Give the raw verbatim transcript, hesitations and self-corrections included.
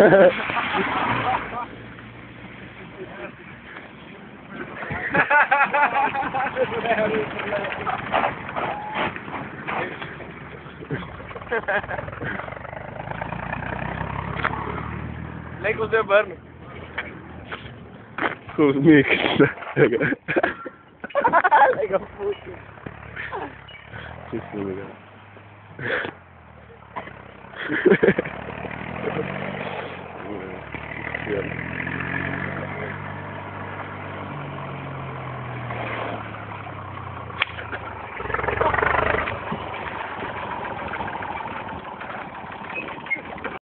Lijkt wel de burn. Goed, niks. Lijkt een voetje. Goed voor me. Ja.